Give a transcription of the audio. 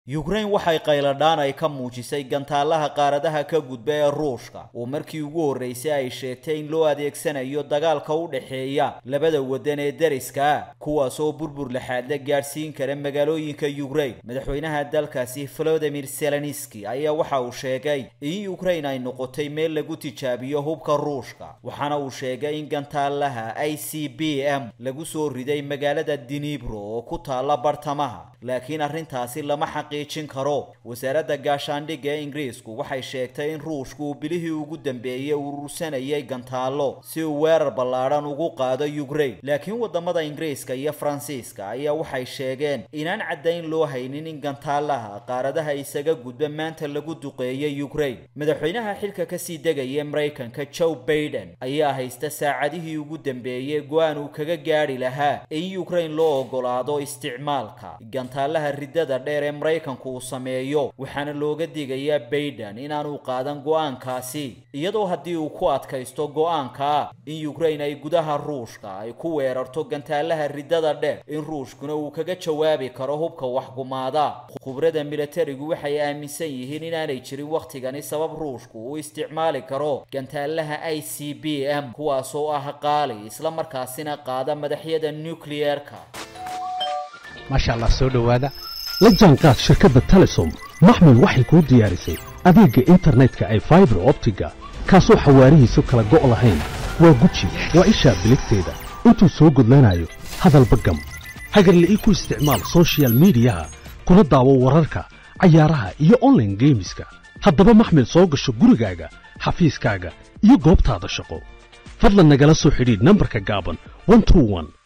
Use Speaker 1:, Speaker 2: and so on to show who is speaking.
Speaker 1: Ukraine waxay qayladhaan ay ka muujisay gantaalaha qaaradaha ka gudba ee Ruushka oo markii ugu horeysay ay sheegtay in loo adeegsanayo dagaalka u dhaxeeya labada wadan ee dariska kuwaas oo burbur laxaad la gaarsiin kara magaalooyinka Ukraine. Madaxweynaha dalkaasi Volodymyr Zelensky ayaa waxa uu sheegay in Ukraine ay noqotay meel lagu tijaabiyo hubka Ruushka, waxaana uu sheegay in gantaalaha ICBM lagu soo riday magaalada Dnipro oo ku taala bartamaha, laakiin arrintaasi lama xaqiijin karo. Wasaaradda gaashaandhigga ee Ingiriisku waxay sheegtay in Ruushku bilihii ugu dambeeyay uu urursanayay gantaalo si uu weerar ballaaran ugu qaado Ukraine, laakiin wadamada Ingiriiska iyo Faransiiska ayaa waxay sheegeen inaan cadayn loo haynin in gantaalaha qaaradaha isaga gudba maanta lagu duqeeyay Ukraine. Madaxweynaha xilka ka sii degaya Mareykanka Joe Biden ayaa haysta saacadihii ugu dambeeyay go'aan uu kaga gaari lahaa in Ukraine loo ogolaado isticmaalka gantaalaha ridada dheer ee Mareykanku uu sameeyo, waxaana looga digayaa Biden inaanu qaadan go'aankaasi, iyadoo haddii uu ku adkaysto go'aanka in Ukraine ay gudaha Ruushka ay ku weerarto gantaalaha ridada dheer in Ruushkuna uu kaga jawaabi karo hubka waxgumaada. Khubrada militarigu waxay aaminsan yihiin inaanay jirin waqtigani sabab Ruushku uu isticmaali karo gantaalaha ICBM kuwaas oo ah qaali isla markaasina qaada madaxyada nuclear-ka.
Speaker 2: ما شاء الله سو دhowaada la jaanqaad shirkadda Telesom maxmed waxay ku diyaarisay adeega internetka ay fiber optiga kaasoo xawaarihiisu kala go' lahayn waa guji waa isha biligteeda intuu soo gudlanayo hadalba gam hagarle ku isticmaal social media kuna daawo wararka ciyaaraha iyo online gameska haddaba maxmed soo gasho gurigaaga xafiiskaaga iyo goobtaada shaqo fadlan nagala soo xidhiidh nambarka gaaban 121